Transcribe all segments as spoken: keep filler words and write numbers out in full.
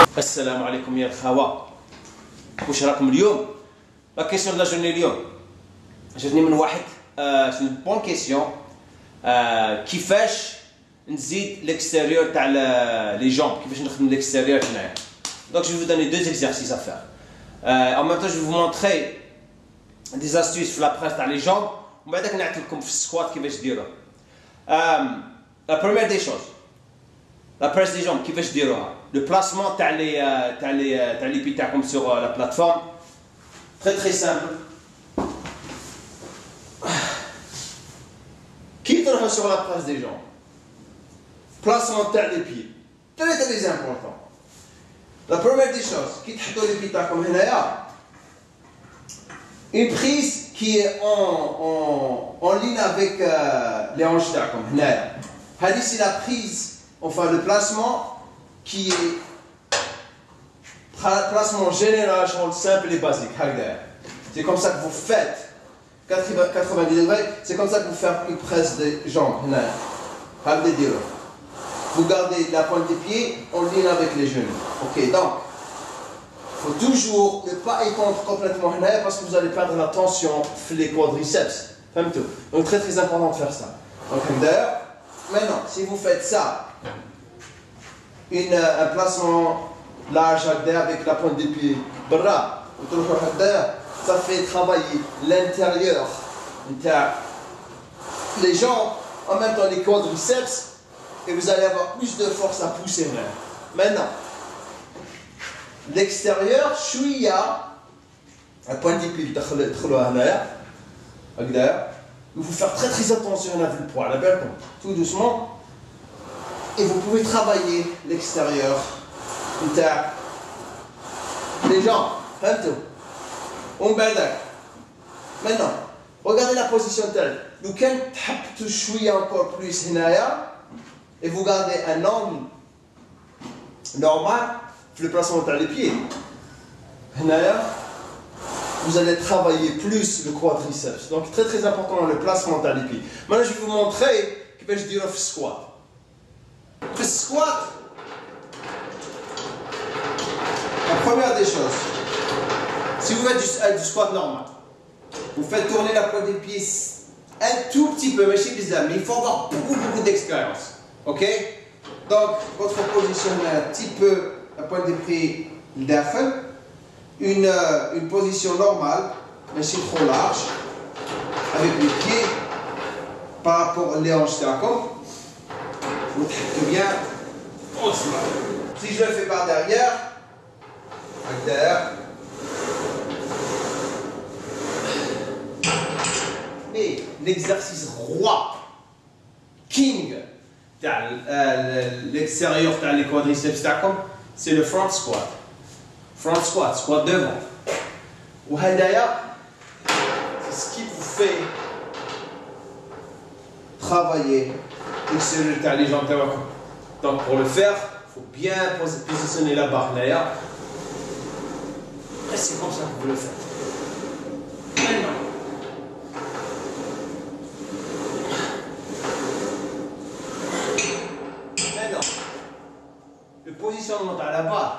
السلام عليكم يا الخوة. واش راكم اليوم؟ لا كيسيون دو لا جورني اليوم جاتني من واحد سي اون بون كيسيون كيفاش نزيد ليكستيريور تاع لي جامب، كيفاش نخدم ليكستيريور هنايا. دونك جو vous donner deux exercices à faire. En même temps je vais vous montrer des astuces في la presse تاع لي جامب ومن بعدك نعطي لكم في السكوات كيفاش ديروه. La première des choses, la presse des jambes, كيفاش ديروها. Le placement تاع لي تاع لي تاع لي بي تاعكم sur la plateforme, très très simple. كي تروحوا sur la presse des jambes, placement تاع les pieds, très très important. La première des choses, كي تحطوا les pieds تاعكم هنايا, une prise qui est en, en, en ligne avec euh, les hanches تاعكم هنايا. هذه c'est la prise, enfin le placement qui est placement général, simple et basique. C'est comme ça que vous faites quatre-vingt-dix degrés, c'est comme ça que vous faites une presse des jambes. Vous gardez la pointe des pieds en ligne avec les genoux. Ok, donc il faut toujours ne pas étendre complètement parce que vous allez perdre la tension sur les quadriceps. Donc très très important de faire ça. Donc d'ailleurs, maintenant si vous faites ça, Une, un placement large avec la pointe des pieds, ça fait travailler l'intérieur, les jambes, en même temps les quadriceps, et vous allez avoir plus de force à pousser même. Maintenant, l'extérieur, chouïa, la pointe des pieds, il faut faire très très attention à le poids, tout doucement. Et vous pouvez travailler l'extérieur, les jambes, maintenant, regardez la position telle. Vous pouvez toucher encore plus et vous gardez un angle normal pour le placement dans les pieds. Vous allez travailler plus le quadriceps. Donc très très important le placement dans les pieds. Maintenant je vais vous montrer que je dirais le squat. Le squat, la première des choses, si vous faites du, du squat normal, vous faites tourner la pointe des pieds un tout petit peu, mais chez les amis, il faut avoir beaucoup beaucoup d'expérience. Ok? Donc, votre position est un petit peu la pointe des pieds d'Affel, une, euh, une position normale, mais c'est trop large, avec les pieds par rapport aux hanches comme. Bien, si je le fais par derrière, derrière, et l'exercice roi, king, l'extérieur des quadriceps, c'est le front squat. Front squat, squat devant. Ou hadaya, c'est ce qui vous fait travailler l'extérieur les jambes. Donc pour le faire, il faut bien positionner la barre derrière. Et c'est comme ça que vous le faites. Maintenant. Maintenant. Le positionnement à la barre,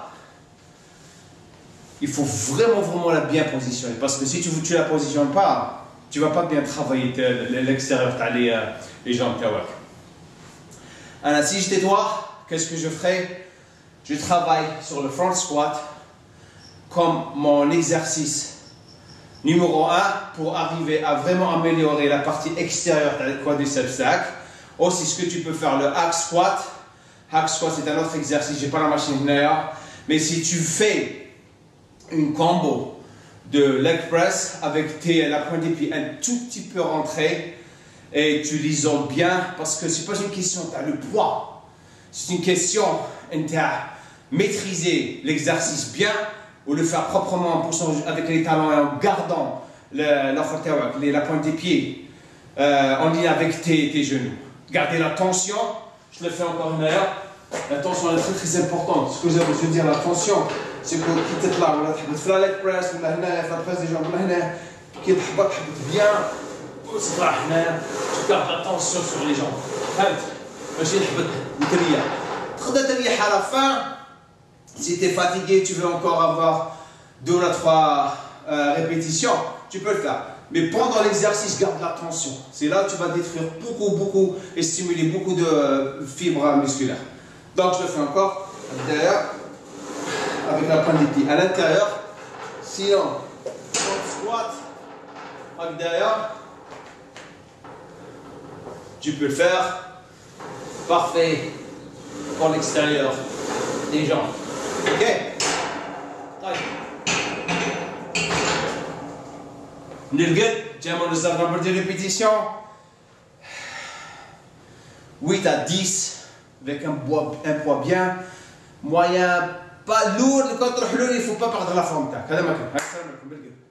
il faut vraiment vraiment la bien positionner. Parce que si tu ne la positionnes pas, tu ne vas pas bien travailler l'extérieur les, les jambes. Alors, si j'étais toi, qu'est-ce que je ferais? Je travaille sur le front squat comme mon exercice numéro un pour arriver à vraiment améliorer la partie extérieure de la quadriceps. Aussi, ce que tu peux faire, le hack squat. Hack squat, c'est un autre exercice, je n'ai pas la machine derrière. Mais si tu fais une combo de leg press avec tes, la pointe des pieds un tout petit peu rentrée, et tu l'isoles bien parce que ce n'est pas une question de le poids, c'est une question de maîtriser l'exercice bien ou le faire proprement en poussant avec les talons et en gardant le, la, la pointe des pieds euh, en ligne avec tes, tes genoux. Gardez la tension, je le fais encore une heure, la tension est très très importante. Ce que je veux dire, la tension, c'est que qui t'es là, tu fais la leg press, ou la presse des jambes, qui te bien. Tu gardes la tension sur les jambes. ماشي نحبط نتريح. تقدر تريح à la fin. Si Si tu es fatigué, tu veux encore avoir deux ou trois euh, répétitions, tu peux le faire. Mais pendant l'exercice, garde la tension. C'est là que tu vas détruire beaucoup, beaucoup et stimuler beaucoup de euh, fibres musculaires. Donc, je le fais encore à l'intérieur, avec la pointe des pieds à l'intérieur. Sinon, squat à l'intérieur, tu peux le faire. Parfait pour l'extérieur des jambes. Ok? Nilgit, j'aime le nombre de répétitions. huit à dix avec un poids, un poids bien moyen, pas lourd. Quand tu il ne faut pas perdre la forme.